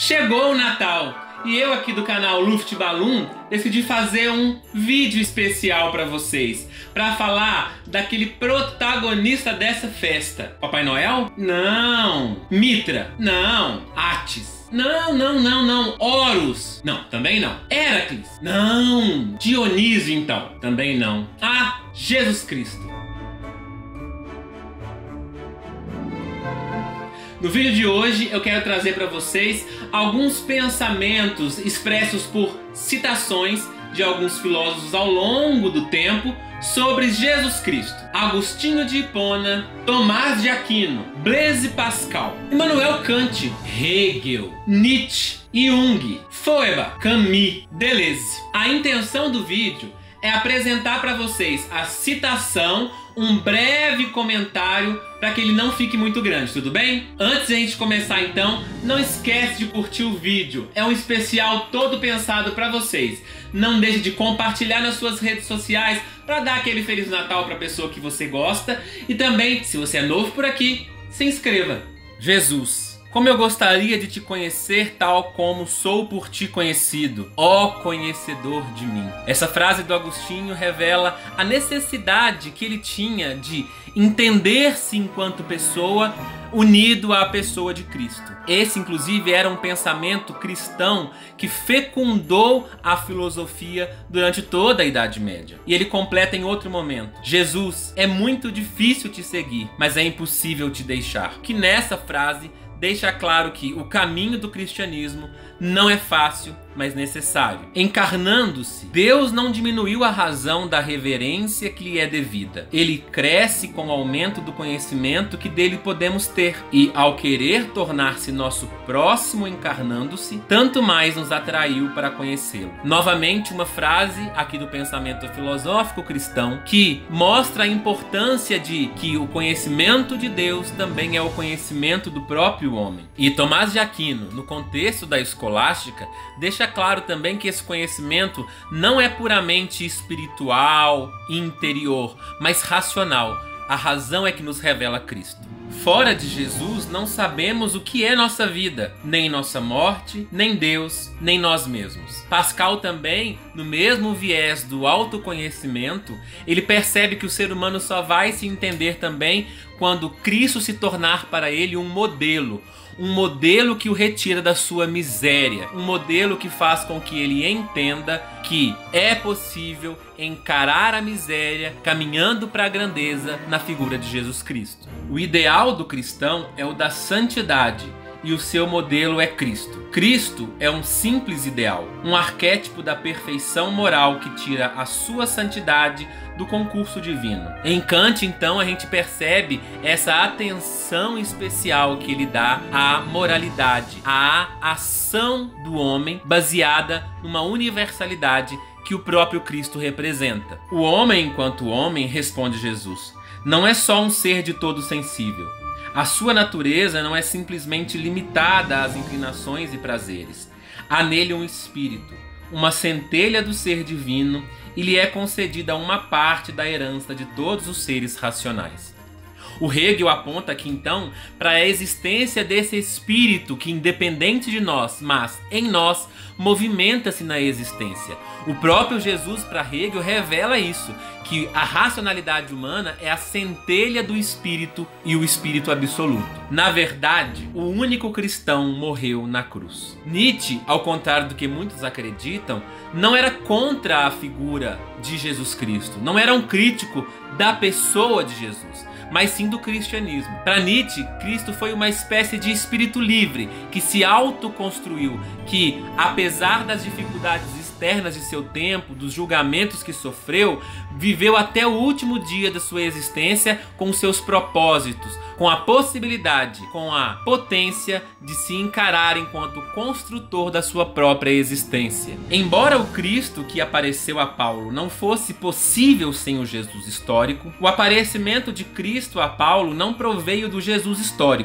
Chegou o Natal e eu aqui do canal Luft Balloon decidi fazer um vídeo especial para vocês, para falar daquele protagonista dessa festa. Papai Noel? Não. Mitra? Não. Atis? Não. Horus? Não, também não. Heracles? Não. Dionísio, então? Também não. Ah, Jesus Cristo. No vídeo de hoje eu quero trazer para vocês alguns pensamentos expressos por citações de alguns filósofos ao longo do tempo sobre Jesus Cristo. Agostinho de Hipona, Tomás de Aquino, Blaise Pascal, Immanuel Kant, Hegel, Nietzsche, Jung, Feuerbach, Camus, Deleuze. A intenção do vídeo é apresentar para vocês a citação, um breve comentário para que ele não fique muito grande, tudo bem? Antes de a gente começar então, não esquece de curtir o vídeo, é um especial todo pensado para vocês. Não deixe de compartilhar nas suas redes sociais para dar aquele Feliz Natal para a pessoa que você gosta. E também, se você é novo por aqui, se inscreva. Jesus. Como eu gostaria de te conhecer tal como sou por ti conhecido, ó conhecedor de mim. Essa frase do Agostinho revela a necessidade que ele tinha de entender-se enquanto pessoa unido à pessoa de Cristo. Esse, inclusive, era um pensamento cristão que fecundou a filosofia durante toda a Idade Média. E ele completa em outro momento: Jesus, é muito difícil te seguir, mas é impossível te deixar. Que nessa frase deixa claro que o caminho do cristianismo não é fácil, mas necessário. Encarnando-se, Deus não diminuiu a razão da reverência que lhe é devida. Ele cresce com o aumento do conhecimento que dele podemos ter. E ao querer tornar-se nosso próximo encarnando-se, tanto mais nos atraiu para conhecê-lo. Novamente uma frase aqui do pensamento filosófico cristão que mostra a importância de que o conhecimento de Deus também é o conhecimento do próprio homem. E Tomás de Aquino, no contexto da escolástica, deixa claro também que esse conhecimento não é puramente espiritual, interior, mas racional. A razão é que nos revela Cristo. Fora de Jesus, não sabemos o que é nossa vida, nem nossa morte, nem Deus, nem nós mesmos. Pascal também, no mesmo viés do autoconhecimento, ele percebe que o ser humano só vai se entender também quando Cristo se tornar para ele um modelo que o retira da sua miséria, um modelo que faz com que ele entenda que é possível encarar a miséria caminhando para a grandeza na figura de Jesus Cristo. O ideal do cristão é o da santidade e o seu modelo é Cristo. Cristo é um simples ideal, um arquétipo da perfeição moral que tira a sua santidade do concurso divino. Em Kant, então, a gente percebe essa atenção especial que ele dá à moralidade, à ação do homem baseada numa universalidade que o próprio Cristo representa. O homem, enquanto homem, responde Jesus, não é só um ser de todo sensível. A sua natureza não é simplesmente limitada às inclinações e prazeres. Há nele um espírito, uma centelha do ser divino, e lhe é concedida uma parte da herança de todos os seres racionais. O Hegel aponta aqui então para a existência desse espírito que, independente de nós, mas em nós, movimenta-se na existência. O próprio Jesus, para Hegel, revela isso, que a racionalidade humana é a centelha do espírito e o espírito absoluto. Na verdade, o único cristão morreu na cruz. Nietzsche, ao contrário do que muitos acreditam, não era contra a figura de Jesus Cristo, não era um crítico da pessoa de Jesus, mas sim do cristianismo. Para Nietzsche, Cristo foi uma espécie de espírito livre que se autoconstruiu, que, apesar das dificuldades externas de seu tempo, dos julgamentos que sofreu, viveu até o último dia da sua existência com seus propósitos, com a possibilidade, com a potência de se encarar enquanto construtor da sua própria existência. Embora o Cristo que apareceu a Paulo não fosse possível sem o Jesus histórico, o aparecimento de Cristo a Paulo não proveio do Jesus histórico,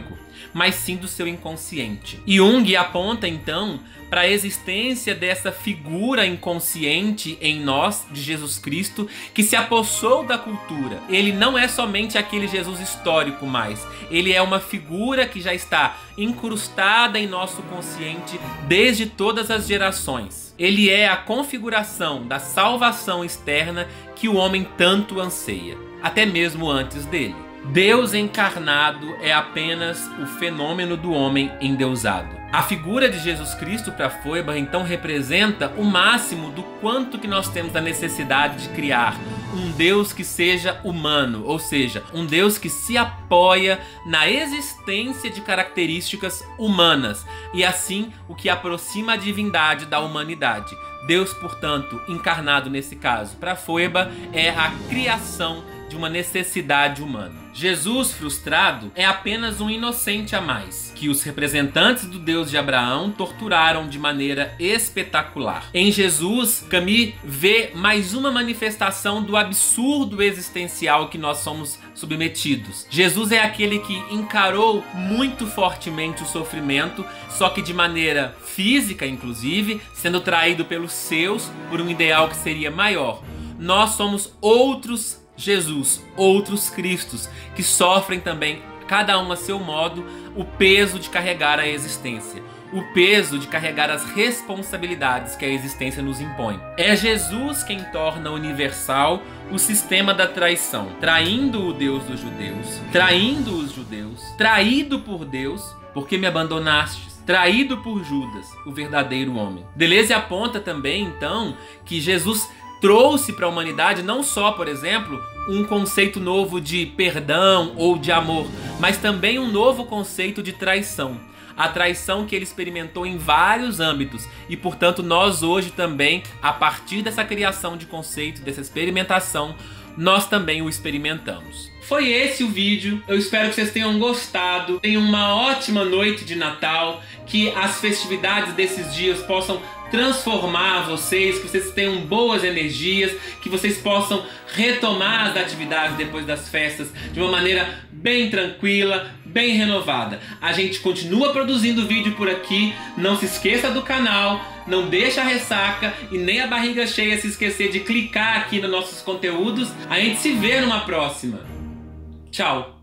mas sim do seu inconsciente. Jung aponta então para a existência dessa figura inconsciente em nós, de Jesus Cristo, que se apossou da cultura. Ele não é somente aquele Jesus histórico mais, ele é uma figura que já está incrustada em nosso consciente desde todas as gerações. Ele é a configuração da salvação externa que o homem tanto anseia, até mesmo antes dele. Deus encarnado é apenas o fenômeno do homem endeusado. A figura de Jesus Cristo para Feuerbach então representa o máximo do quanto que nós temos a necessidade de criar um Deus que seja humano, ou seja, um Deus que se apoia na existência de características humanas e assim o que aproxima a divindade da humanidade. Deus, portanto, encarnado nesse caso para Feuerbach é a criação de uma necessidade humana. Jesus frustrado é apenas um inocente a mais, que os representantes do Deus de Abraão torturaram de maneira espetacular. Em Jesus, Camus vê mais uma manifestação do absurdo existencial que nós somos submetidos. Jesus é aquele que encarou muito fortemente o sofrimento, só que de maneira física, inclusive, sendo traído pelos seus por um ideal que seria maior. Nós somos outros Jesus, outros Cristos, que sofrem também, cada um a seu modo, o peso de carregar a existência, o peso de carregar as responsabilidades que a existência nos impõe. É Jesus quem torna universal o sistema da traição, traindo o Deus dos judeus, traindo os judeus, traído por Deus, porque me abandonastes, traído por Judas, o verdadeiro homem. Deleuze aponta também, então, que Jesus trouxe para a humanidade não só, por exemplo, um conceito novo de perdão ou de amor, mas também um novo conceito de traição. A traição que ele experimentou em vários âmbitos e, portanto, nós hoje também, a partir dessa criação de conceito, dessa experimentação, nós também o experimentamos. Foi esse o vídeo, eu espero que vocês tenham gostado, tenham uma ótima noite de Natal, que as festividades desses dias possam transformar vocês, que vocês tenham boas energias, que vocês possam retomar as atividades depois das festas de uma maneira bem tranquila, bem renovada. A gente continua produzindo vídeo por aqui, não se esqueça do canal, não deixa a ressaca e nem a barriga cheia se esquecer de clicar aqui nos nossos conteúdos. A gente se vê numa próxima. Tchau!